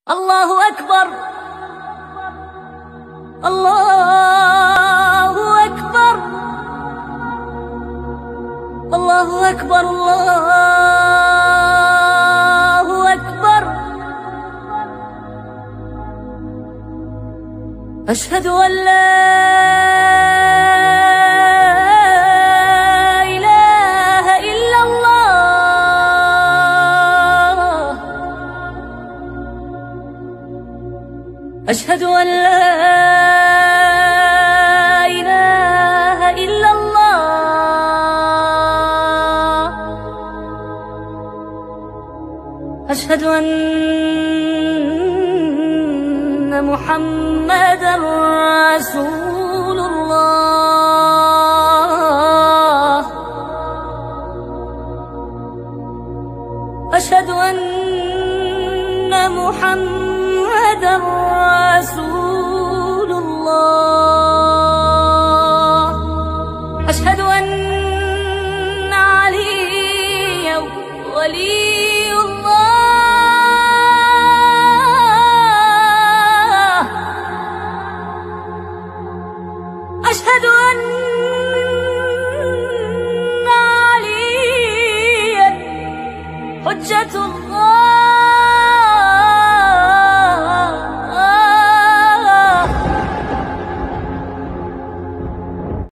الله أكبر الله أكبر الله أكبر الله أكبر. أشهد أن لا إله إلا الله. أشهد أن لا إله إلا الله. أشهد أن محمدًا رسول الله. أشهد أن محمدًا رسول الله. أشهد أن عليا ولي الله. أشهد أن عليا حجة الله.